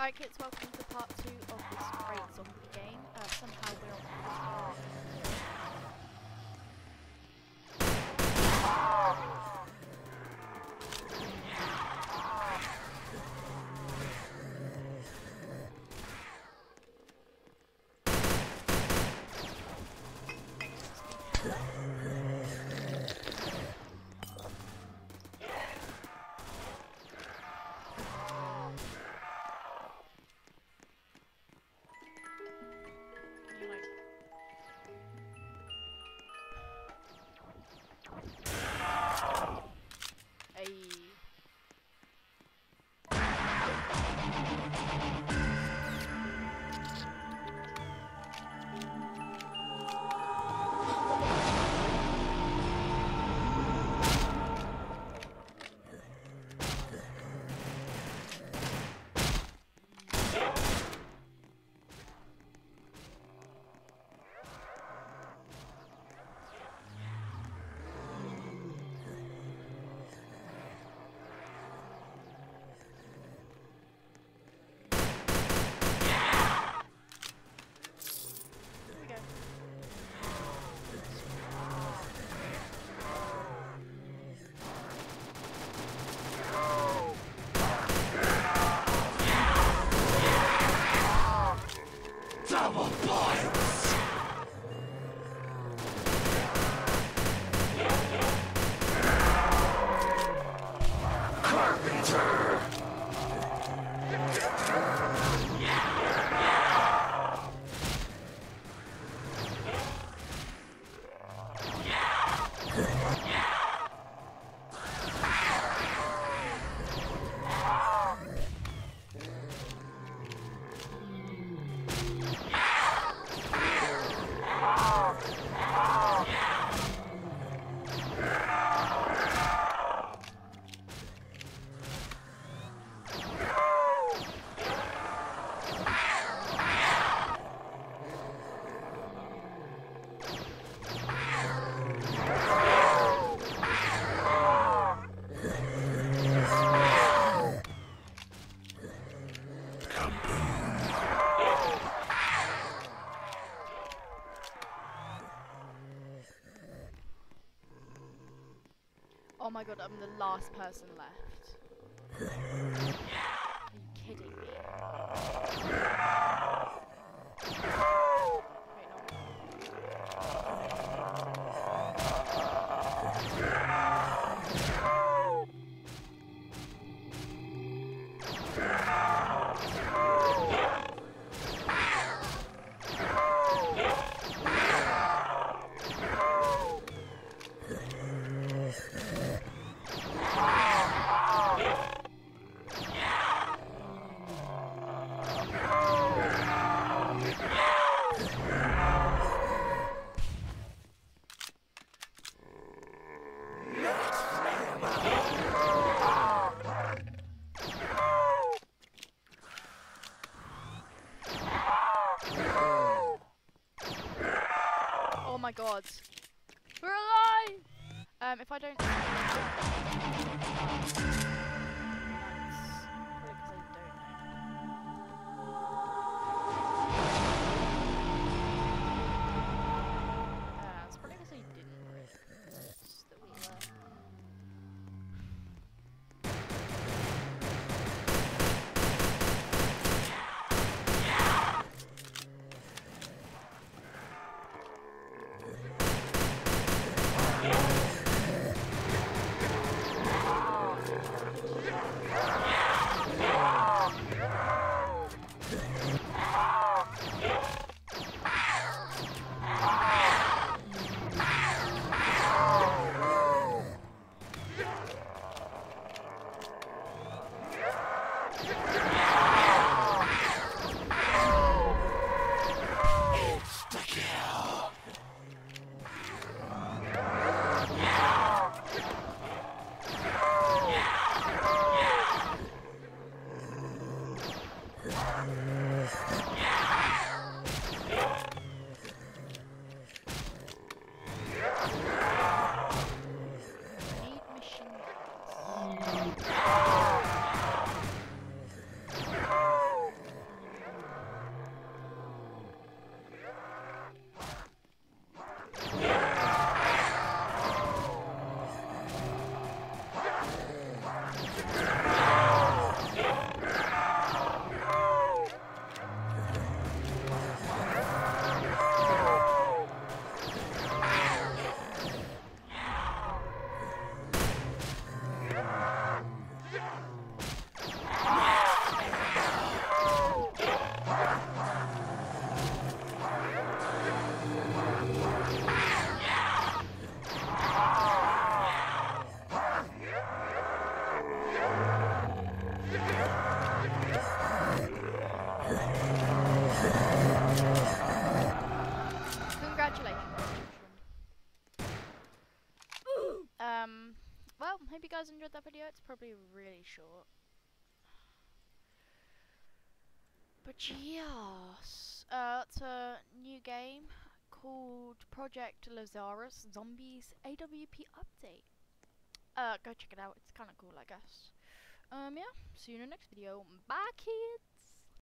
Alright kids, welcome to part 2 of this great zombie game. Somehow we're on Oh my god, I'm the last person left. Are you kidding me? Wait, oh my god. We're alive! If I don't... It's probably because I didn't realize that we were... guys enjoyed that video. It's probably really short. But yes, it's a new game called Project Lazarus Zombies AWP update. Go check it out. It's kind of cool, I guess. Yeah. See you in the next video. Bye, kids.